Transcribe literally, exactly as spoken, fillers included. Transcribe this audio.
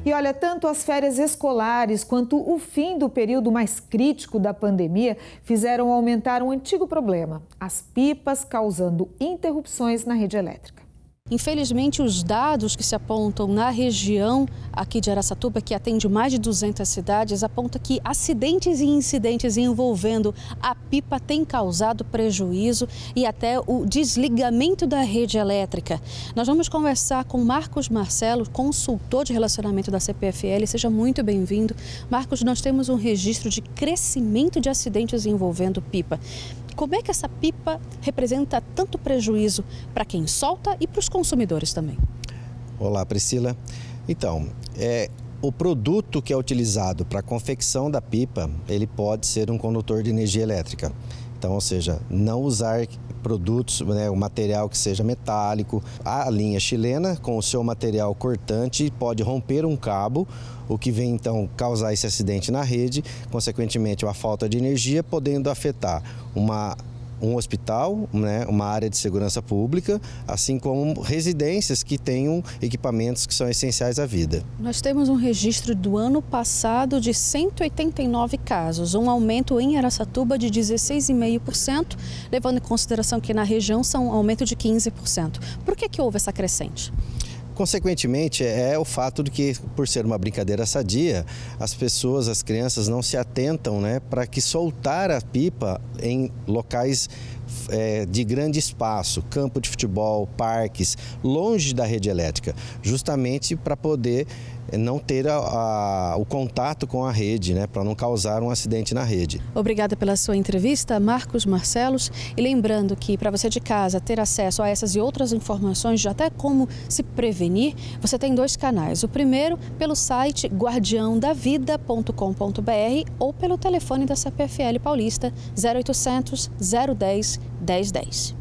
E olha, tanto as férias escolares quanto o fim do período mais crítico da pandemia fizeram aumentar um antigo problema: as pipas causando interrupções na rede elétrica. Infelizmente, os dados que se apontam na região aqui de Araçatuba, que atende mais de duzentas cidades, apontam que acidentes e incidentes envolvendo a pipa têm causado prejuízo e até o desligamento da rede elétrica. Nós vamos conversar com Marcos Marcelo, consultor de relacionamento da C P F L. Seja muito bem-vindo. Marcos, nós temos um registro de crescimento de acidentes envolvendo pipa. Como é que essa pipa representa tanto prejuízo para quem solta e para os consumidores também? Olá, Priscila. Então, é, o produto que é utilizado para a confecção da pipa, ele pode ser um condutor de energia elétrica. Então, ou seja, não usar produtos, né, o material que seja metálico. A linha chilena, com o seu material cortante, pode romper um cabo, o que vem então causar esse acidente na rede, consequentemente a falta de energia, podendo afetar uma um hospital, né, uma área de segurança pública, assim como residências que tenham equipamentos que são essenciais à vida. Nós temos um registro do ano passado de cento e oitenta e nove casos, um aumento em Araçatuba de dezesseis vírgula cinco por cento, levando em consideração que na região são um aumento de quinze por cento. Por que que houve essa crescente? Consequentemente, é o fato de que, por ser uma brincadeira sadia, as pessoas, as crianças não se atentam, né, para que soltar a pipa em locais é, de grande espaço, campo de futebol, parques, longe da rede elétrica, justamente para poder não ter a, a, o contato com a rede, né, para não causar um acidente na rede. Obrigada pela sua entrevista, Marcos Marcelos. E lembrando que para você de casa ter acesso a essas e outras informações de até como se prevenir, você tem dois canais. O primeiro pelo site guardião da vida ponto com ponto br ou pelo telefone da C P F L Paulista zero oitocentos, zero dez, dez dez.